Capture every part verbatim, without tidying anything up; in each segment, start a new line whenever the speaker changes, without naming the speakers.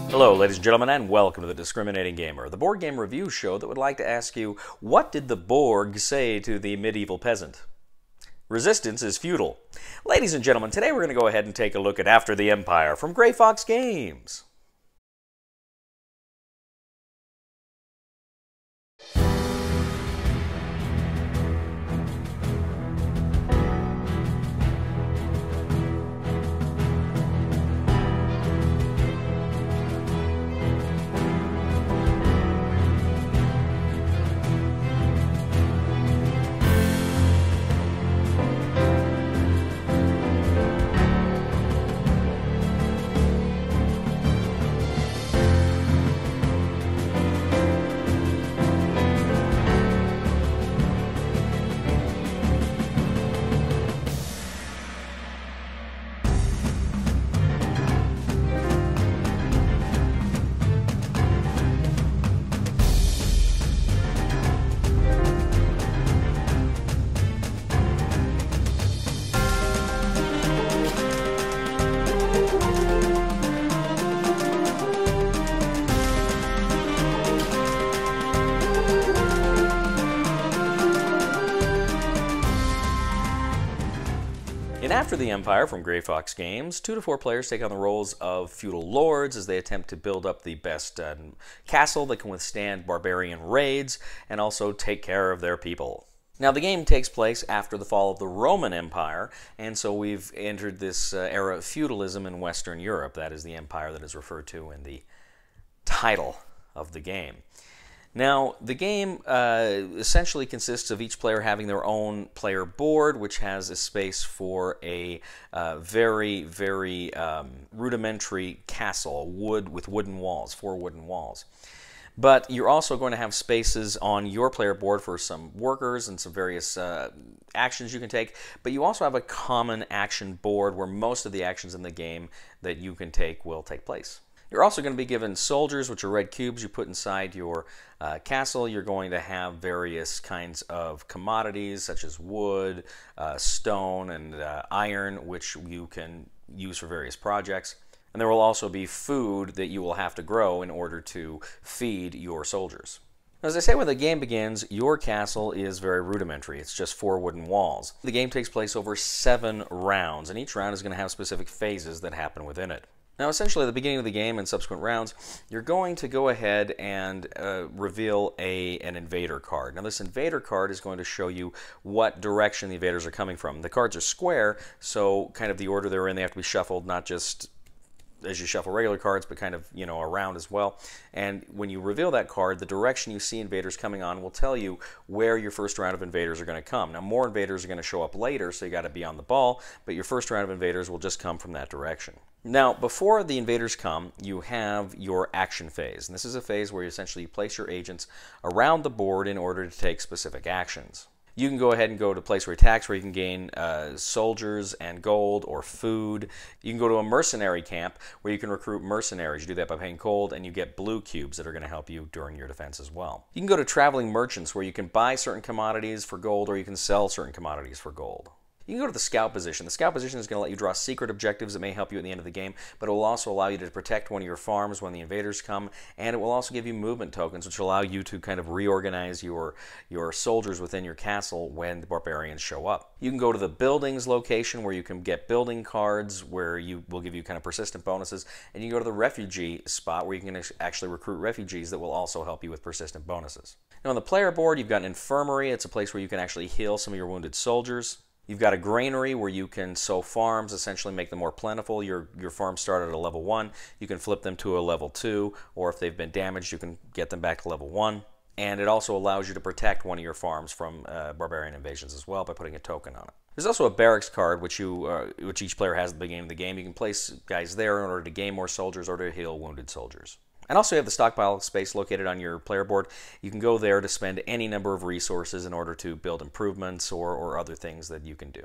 Hello, ladies and gentlemen, and welcome to The Discriminating Gamer, the board game review show that would like to ask you, what did the Borg say to the medieval peasant? Resistance is futile. Ladies and gentlemen, today we're going to go ahead and take a look at After the Empire from Gray Fox Games. In After the Empire from Gray Fox Games, two to four players take on the roles of feudal lords as they attempt to build up the best uh, castle that can withstand barbarian raids and also take care of their people. Now, the game takes place after the fall of the Roman Empire, and so we've entered this uh, era of feudalism in Western Europe. That is the empire that is referred to in the title of the game. Now, the game uh, essentially consists of each player having their own player board, which has a space for a uh, very, very um, rudimentary castle, wood with wooden walls, four wooden walls. But you're also going to have spaces on your player board for some workers and some various uh, actions you can take. But you also have a common action board where most of the actions in the game that you can take will take place. You're also going to be given soldiers, which are red cubes you put inside your uh, castle. You're going to have various kinds of commodities, such as wood, uh, stone, and uh, iron, which you can use for various projects. And there will also be food that you will have to grow in order to feed your soldiers. As I say, when the game begins, your castle is very rudimentary. It's just four wooden walls. The game takes place over seven rounds, and each round is going to have specific phases that happen within it. Now, essentially, at the beginning of the game and subsequent rounds, you're going to go ahead and uh, reveal a, an invader card. Now, this invader card is going to show you what direction the invaders are coming from. The cards are square, so kind of the order they're in, they have to be shuffled, not just as you shuffle regular cards, but kind of, you know, around as well. And when you reveal that card, the direction you see invaders coming on will tell you where your first round of invaders are going to come. Now, more invaders are going to show up later, so you got to be on the ball, but your first round of invaders will just come from that direction. Now, before the invaders come, you have your action phase. And this is a phase where you essentially place your agents around the board in order to take specific actions. You can go ahead and go to place where attacks, where you can gain uh, soldiers and gold or food. You can go to a mercenary camp where you can recruit mercenaries. You do that by paying gold, and you get blue cubes that are going to help you during your defense as well. You can go to traveling merchants where you can buy certain commodities for gold, or you can sell certain commodities for gold. You can go to the scout position. The scout position is going to let you draw secret objectives that may help you at the end of the game, but it will also allow you to protect one of your farms when the invaders come, and it will also give you movement tokens, which will allow you to kind of reorganize your, your soldiers within your castle when the barbarians show up. You can go to the buildings location where you can get building cards where you will give you kind of persistent bonuses, and you can go to the refugee spot where you can actually recruit refugees that will also help you with persistent bonuses. Now on the player board, you've got an infirmary. It's a place where you can actually heal some of your wounded soldiers. You've got a granary where you can sow farms, essentially make them more plentiful. Your, your farms start at a level one. You can flip them to a level two, or if they've been damaged, you can get them back to level one. And it also allows you to protect one of your farms from uh, barbarian invasions as well by putting a token on it. There's also a barracks card, which, you, uh, which each player has at the beginning of the game. You can place guys there in order to gain more soldiers or to heal wounded soldiers. And also you have the stockpile space located on your player board. You can go there to spend any number of resources in order to build improvements or, or other things that you can do.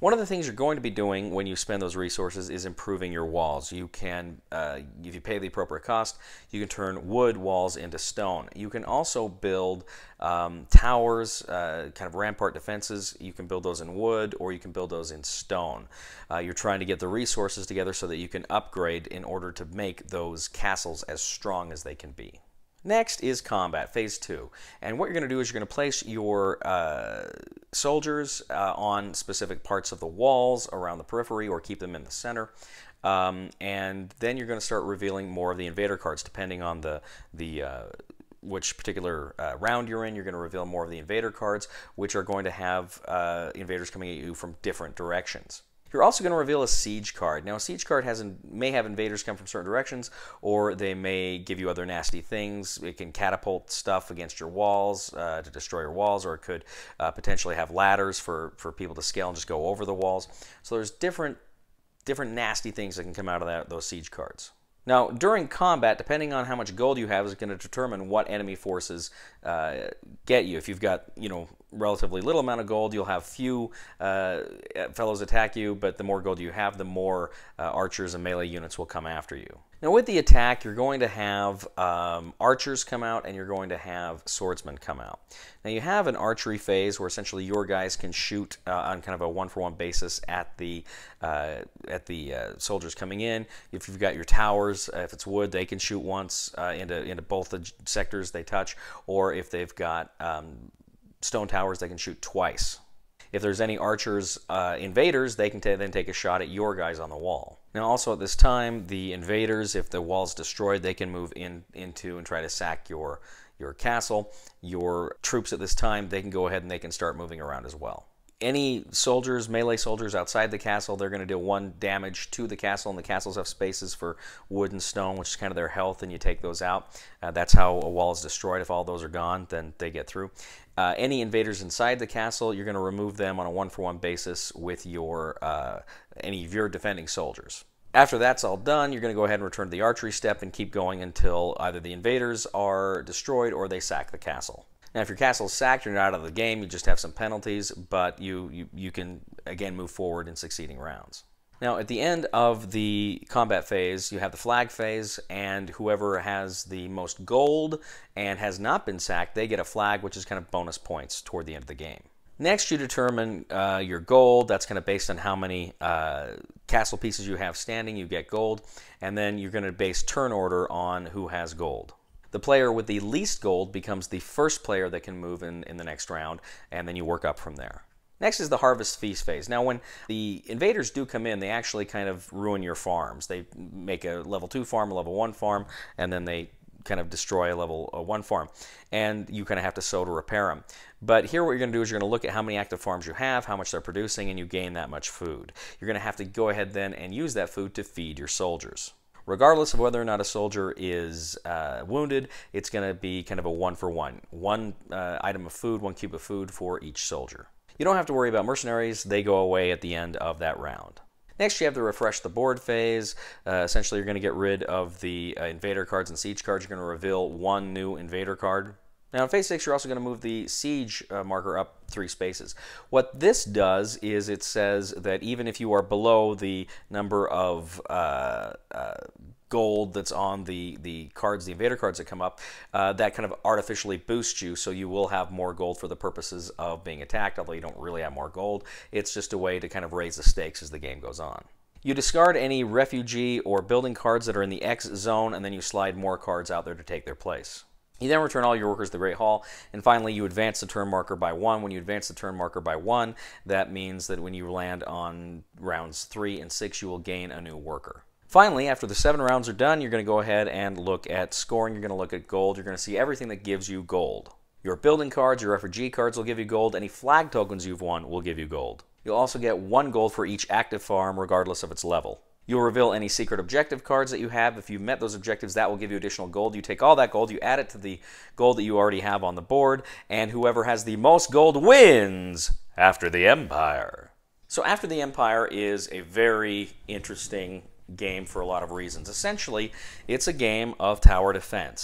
One of the things you're going to be doing when you spend those resources is improving your walls. You can, uh, if you pay the appropriate cost, you can turn wood walls into stone. You can also build um, towers, uh, kind of rampart defenses. You can build those in wood, or you can build those in stone. Uh, you're trying to get the resources together so that you can upgrade in order to make those castles as strong as they can be. Next is combat, phase two. And what you're going to do is you're going to place your uh, soldiers uh, on specific parts of the walls around the periphery, or keep them in the center. Um, and then you're going to start revealing more of the invader cards, depending on the, the uh, which particular uh, round you're in. You're going to reveal more of the invader cards, which are going to have uh, invaders coming at you from different directions. You're also going to reveal a siege card. Now, a siege card has may have invaders come from certain directions, or they may give you other nasty things. It can catapult stuff against your walls uh, to destroy your walls, or it could uh, potentially have ladders for, for people to scale and just go over the walls. So there's different, different nasty things that can come out of that, those siege cards. Now, during combat, depending on how much gold you have, is going to determine what enemy forces uh, get you. If you've got, you know, relatively little amount of gold, you'll have few uh, fellows attack you, but the more gold you have, the more uh, archers and melee units will come after you. Now, with the attack, you're going to have um, archers come out, and you're going to have swordsmen come out. Now, you have an archery phase where essentially your guys can shoot uh, on kind of a one-for-one basis at the uh, at the uh, soldiers coming in. If you've got your towers, uh, if it's wood, they can shoot once uh, into into both the sectors they touch, or if they've got um, stone towers, they can shoot twice. If there's any archers, uh, invaders, they can then take a shot at your guys on the wall. Now, also at this time, the invaders, if the wall's destroyed, they can move in into and try to sack your your castle. Your troops at this time, they can go ahead and they can start moving around as well. Any soldiers, melee soldiers outside the castle, they're going to deal one damage to the castle, and the castles have spaces for wood and stone, which is kind of their health, and you take those out. Uh, that's how a wall is destroyed. If all those are gone, then they get through. Uh, any invaders inside the castle, you're going to remove them on a one-for-one basis with your uh, any of your defending soldiers. After that's all done, you're going to go ahead and return to the archery step and keep going until either the invaders are destroyed or they sack the castle. Now, if your castle is sacked, you're not out of the game. You just have some penalties, but you, you, you can, again, move forward in succeeding rounds. Now, at the end of the combat phase, you have the flag phase, and whoever has the most gold and has not been sacked, they get a flag, which is kind of bonus points toward the end of the game. Next, you determine uh, your gold. That's kind of based on how many uh, castle pieces you have standing. You get gold, and then you're going to base turn order on who has gold. The player with the least gold becomes the first player that can move in, in the next round, and then you work up from there. Next is the Harvest Feast phase. Now, when the invaders do come in, they actually kind of ruin your farms. They make a level two farm, a level one farm, and then they kind of destroy a level uh, one farm, and you kind of have to sow to repair them. But here what you're going to do is you're going to look at how many active farms you have, how much they're producing, and you gain that much food. You're going to have to go ahead then and use that food to feed your soldiers. Regardless of whether or not a soldier is uh, wounded, it's going to be kind of a one-for-one. One uh, item of food, one cube of food for each soldier. You don't have to worry about mercenaries. They go away at the end of that round. Next, you have the refresh the board phase. Uh, essentially, you're going to get rid of the uh, invader cards and siege cards. You're going to reveal one new invader card. Now, in phase six, you're also going to move the siege uh, marker up three spaces. What this does is it says that even if you are below the number of uh, uh, gold that's on the, the cards, the invader cards that come up, uh, that kind of artificially boosts you, so you will have more gold for the purposes of being attacked, although you don't really have more gold. It's just a way to kind of raise the stakes as the game goes on. You discard any refugee or building cards that are in the X zone, and then you slide more cards out there to take their place. You then return all your workers to the Great Hall, and finally you advance the turn marker by one. When you advance the turn marker by one, that means that when you land on rounds three and six, you will gain a new worker. Finally, after the seven rounds are done, you're going to go ahead and look at scoring. You're going to look at gold. You're going to see everything that gives you gold. Your building cards, your refugee cards will give you gold. Any flag tokens you've won will give you gold. You'll also get one gold for each active farm, regardless of its level. You'll reveal any secret objective cards that you have. If you met those objectives, that will give you additional gold. You take all that gold, you add it to the gold that you already have on the board, and whoever has the most gold wins after the Empire. So After the Empire is a very interesting game for a lot of reasons. Essentially, it's a game of tower defense.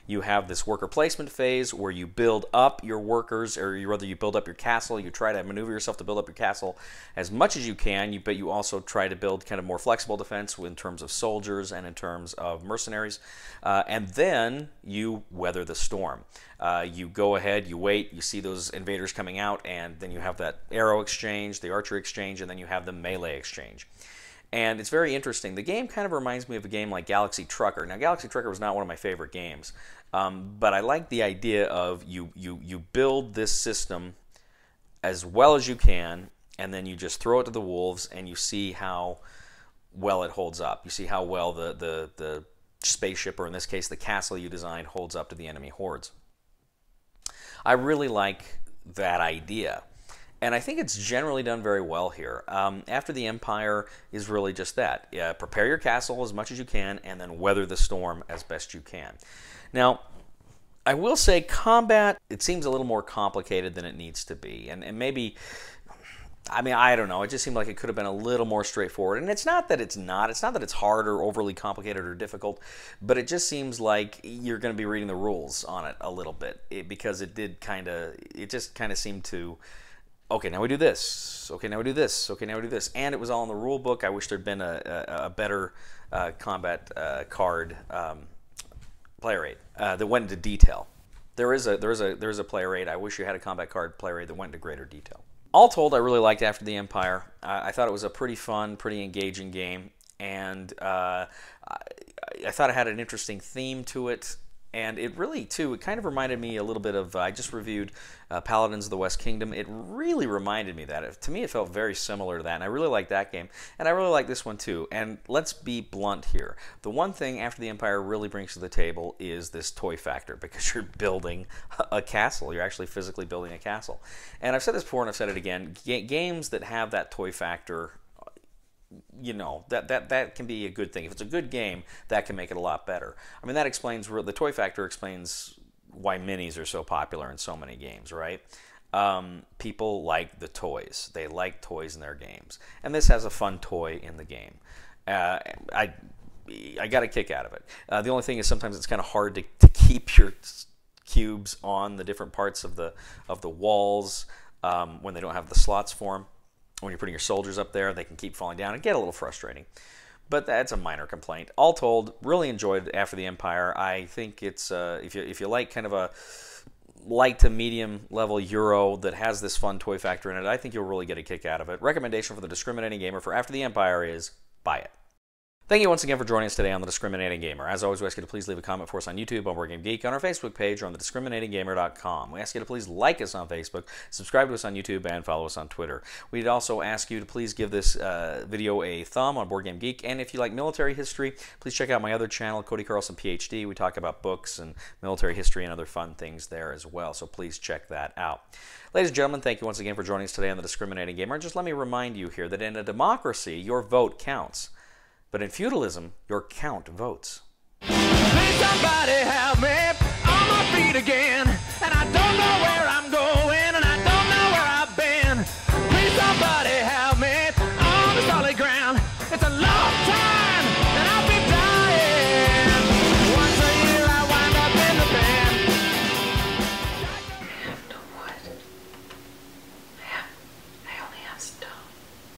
you have this worker placement phase where you build up your workers, or you, rather you build up your castle. You try to maneuver yourself to build up your castle as much as you can, you, but you also try to build kind of more flexible defense in terms of soldiers and in terms of mercenaries. Uh, and then you weather the storm. Uh, you go ahead, you wait, you see those invaders coming out, and then you have that arrow exchange, the archery exchange, and then you have the melee exchange. And it's very interesting. The game kind of reminds me of a game like Galaxy Trucker. Now, Galaxy Trucker was not one of my favorite games, um, but I like the idea of you, you, you build this system as well as you can, and then you just throw it to the wolves, and you see how well it holds up. You see how well the, the, the spaceship, or in this case the castle you designed, holds up to the enemy hordes. I really like that idea. And I think it's generally done very well here. Um, After the Empire is really just that. Yeah, prepare your castle as much as you can, and then weather the storm as best you can. Now, I will say combat, it seems a little more complicated than it needs to be. And, and maybe, I mean, I don't know. It just seemed like it could have been a little more straightforward. And it's not that it's not. It's not that it's hard or overly complicated or difficult. But it just seems like you're going to be reading the rules on it a little bit. It, because it did kind of, it just kind of seemed to... Okay, now we do this. Okay, now we do this. Okay, now we do this. And it was all in the rule book. I wish there'd been a, a, a better uh, combat uh, card um, player aid uh, that went into detail. There is a there is a there is a player aid. I wish you had a combat card player aid that went into greater detail. All told, I really liked After the Empire. Uh, I thought it was a pretty fun, pretty engaging game, and uh, I, I thought it had an interesting theme to it. And it really, too, it kind of reminded me a little bit of, uh, I just reviewed uh, Paladins of the West Kingdom. It really reminded me of that. It, to me, it felt very similar to that, and I really liked that game. And I really like this one, too. And let's be blunt here. The one thing After the Empire really brings to the table is this toy factor, because you're building a castle. You're actually physically building a castle. And I've said this before, and I've said it again. G games that have that toy factor, you know, that, that, that can be a good thing. If it's a good game, that can make it a lot better. I mean, that explains, the toy factor explains why minis are so popular in so many games, right? Um, people like the toys. They like toys in their games. And this has a fun toy in the game. Uh, I, I got a kick out of it. Uh, the only thing is sometimes it's kind of hard to, to keep your cubes on the different parts of the, of the walls um, when they don't have the slots for them. When you're putting your soldiers up there, they can keep falling down and get a little frustrating. But that's a minor complaint. All told, really enjoyed After the Empire. I think it's, uh, if, you, if you like kind of a light to medium level Euro that has this fun toy factor in it, I think you'll really get a kick out of it. Recommendation for the discriminating gamer for After the Empire is buy it. Thank you once again for joining us today on The Discriminating Gamer. As always, we ask you to please leave a comment for us on YouTube, on Board Game Geek, on our Facebook page, or on the discriminating gamer dot com. We ask you to please like us on Facebook, subscribe to us on YouTube, and follow us on Twitter. We'd also ask you to please give this uh, video a thumb on Board Game Geek, and if you like military history, please check out my other channel, Cody Carlson, P H D. We talk about books and military history and other fun things there as well, so please check that out. Ladies and gentlemen, thank you once again for joining us today on The Discriminating Gamer. And just let me remind you here that in a democracy, your vote counts. But in feudalism, your count votes.
Please somebody help me on my feet again.